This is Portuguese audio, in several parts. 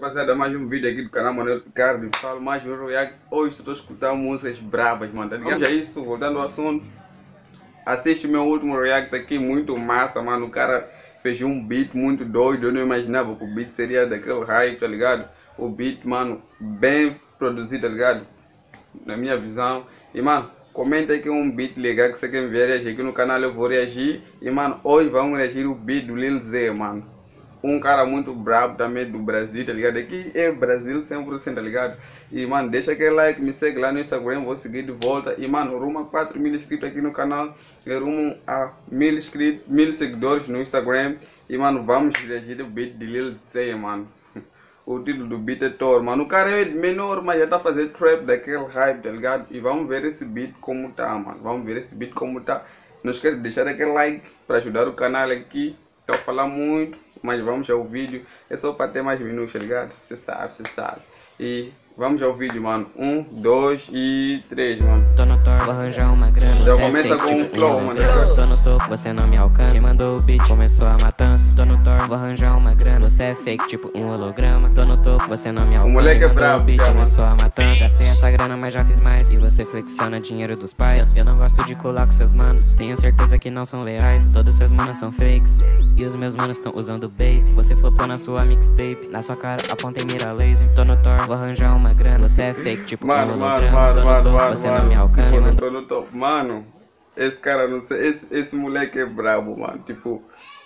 rapaziada, mais um vídeo aqui do canal Manuel Ricardo. Falo mais um react. Hoje estou a escutar músicas brabas, mano, tá ligado? Já isso, voltando ao assunto. Assiste meu último react aqui, muito massa, mano. O cara fez um beat muito doido. Eu não imaginava que o beat seria daquele hype, tá ligado? O beat, mano, bem produzido, tá ligado? Na minha visão. E, mano, comenta aí que é um beat legal que você quer ver reagir aqui no canal. Eu vou reagir. E, mano, hoje vamos reagir o beat do Lil Z, mano. Um cara muito brabo também do Brasil, tá ligado? Aqui é Brasil 100%, tá ligado? E, mano, deixa aquele like, me segue lá no Instagram, vou seguir de volta. E, mano, rumo a 4.000 inscritos aqui no canal. E rumo a 1.000 inscritos, 1.000 seguidores no Instagram. E, mano, vamos reagir o beat de Lil Z, mano. O título do beat é Thor, mano. O cara é menor, mas já tá fazendo trap daquele hype, tá ligado? E vamos ver esse beat como tá, mano. Vamos ver esse beat como tá. Não esquece de deixar aquele like para ajudar o canal aqui. Tô a falar muito, mas vamos ao vídeo. É só para ter mais minutos, tá ligado? Você sabe, você sabe. E vamos ao vídeo, mano. 1, 2 e 3, mano. Tô no tour, vou arranjar uma grana. Já começa com um flow, mano. Tô no topo, você não me alcança. Quem mandou o beat começou a matança. Tô no tour, vou arranjar uma grana. Você é fake, tipo um holograma. Tô no topo, você não me alcança. O moleque é brabo, o beat já, começou a matança. Gastei essa grana, mas já fiz mais. E você flexiona dinheiro dos pais. Eu não gosto de colar com seus manos. Tenho certeza que não são leais. Todos seus manos são fakes. E os meus manos estão usando bait. Você flopou na sua mixtape. Na sua cara aponta e mira laser. Tô no tour, vou arranjar uma grana. Você é fake, tipo Mano, um holograma. Você não me alcança. Tô no top. Mano, esse cara, não sei, esse moleque é brabo, mano. Tipo,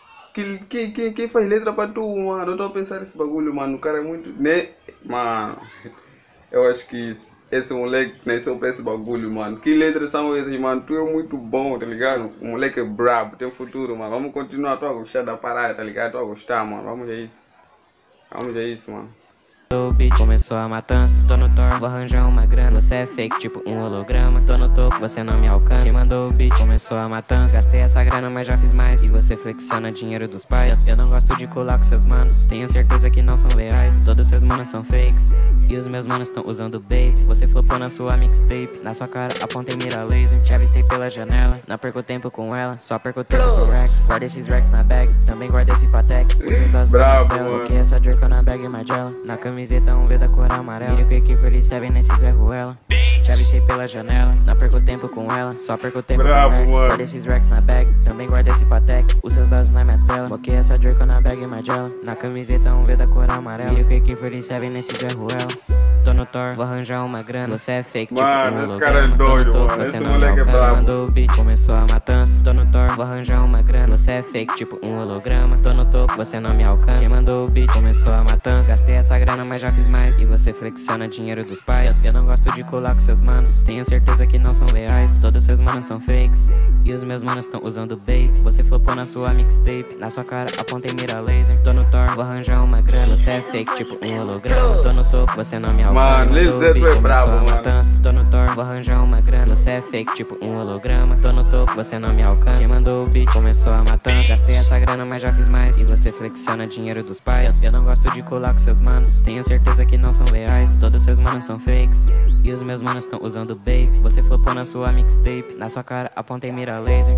quem faz letra pra tu, mano? Eu tô a pensar nesse bagulho, mano. O cara é muito, né? Mano, eu acho que esse moleque nasceu pra esse bagulho, mano. Que letras são essas, mano? Tu é muito bom, tá ligado? O moleque é brabo, tem futuro, mano. Vamos continuar, tô a gostar da parada, tá ligado? Tô a gostar, mano. Vamos ver isso. Vamos ver isso, mano. O beat começou a matança. Tô no tour, vou arranjar uma grana. Você é fake, tipo um holograma. Tô no topo, você não me alcança. Quem mandou o beat começou a matança. Gastei essa grana, mas já fiz mais. E você flexiona dinheiro dos pais. Eu não gosto de colar com seus manos. Tenho certeza que não são leais. Todos seus manos são fakes. E os meus manos estão usando bait. Você flopou na sua mixtape. Na sua cara aponta e mira laser. Te avistei pela janela. Não perco tempo com ela, só perco tempo com Rex. Guarda esses Rex na bag, também guarda esse Patek. Os meus das Bravo, dela. Que essa Draco na bag e Magella. Na camiseta um V da cor amarela. Mira que aqui eles sabem nesse Zé Ruela. Te avistei pela janela, não perco tempo com ela, só perco tempo bravo, com Rex. mano. Guarda esses Rex na bag, também guarda esse Patek. Os seus dados na minha tela. Moquei essa Draco na bag e Magella. Na camiseta um V da cor amarela. Mira que aqui eles sabem nesse Zé Ruela. Tô no tour, vou arranjar uma grana. Você é fake, Mano, tipo um esse cara é doido, mano. Esse moleque é brabo. Mandou o beat, começou a matança. Tô no tour, vou arranjar uma grana. Você é fake, tipo um holograma. Tô no topo, você não me alcança. Quem mandou o beat, começou a matança. Gastei essa grana, mas já fiz mais. E você flexiona dinheiro dos pais. Eu não gosto de colar com seus manos. Tenho certeza que não são leais. Todos seus manos são fakes. E os meus manos estão usando bait. Você flopou na sua mixtape. Na sua cara aponta e mira laser. Tô no tour, vou arranjar uma grana. Você é fake, tipo um holograma. Tô no topo, você não me alcança. Mano, Lil Z, tu é brabo, mano. Tô no tour, vou arranjar uma grana. Você é fake, tipo um holograma. Tô no topo, você não me alcança. Quem mandou o beat começou a matança. Gastei essa grana, mas já fiz mais. E você flexiona dinheiro dos pais. Eu não gosto de colar com seus manos. Tenho certeza que não são leais. Todos seus manos são fakes. E os meus manos estão usando bait. Você flopou na sua mixtape. Na sua cara aponta e mira laser.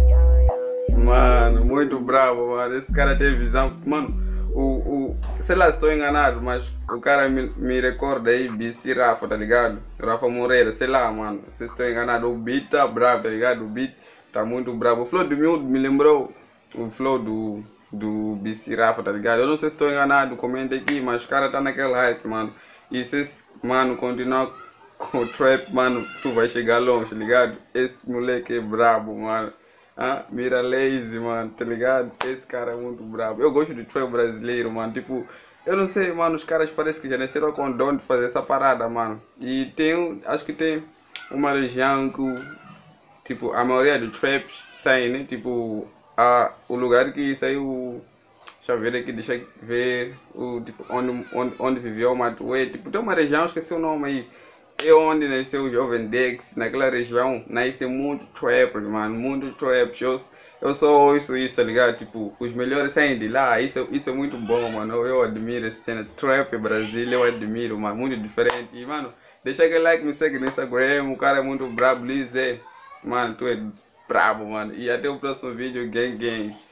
Mano, muito bravo, mano. Esse cara tem visão. Mano, sei lá, estou enganado, mas o cara me recorda aí, BC Rafa, tá ligado? Rafa Moreira, sei lá, mano. Se estou enganado, o beat tá bravo, tá ligado? O beat tá muito bravo. O flow do Miúdo me lembrou o flow do BC Rafa, tá ligado? Eu não sei se estou enganado, comenta aqui, mas o cara tá naquela hype, mano. E se esse mano continuar com o trap, mano, tu vai chegar longe, tá ligado? Esse moleque é brabo, mano. Ah, mira lazy, mano, tá ligado? Esse cara é muito brabo. Eu gosto do trap brasileiro, mano. Tipo, eu não sei, mano, os caras parecem que já nasceram com o dom de fazer essa parada, mano. E acho que tem uma região que, tipo, a maioria dos traps saem, né? Tipo, o lugar que saiu, deixa eu ver aqui, deixa eu ver, tipo, onde viveu o Matuê. Tipo, tem uma região, esqueci o nome aí. É onde nasceu o Jovem Dex, naquela região, nasce muito trap, mano, muito trap. Eu só ouço isso, tá ligado? Tipo, os melhores saem de lá, isso é muito bom, mano. Eu admiro essa cena, trap Brasil, eu admiro, mano, muito diferente. E, mano, deixa aquele like, me segue no Instagram, o cara é muito brabo, Lil Z. Mano, tu é brabo, mano. E até o próximo vídeo, gang gang.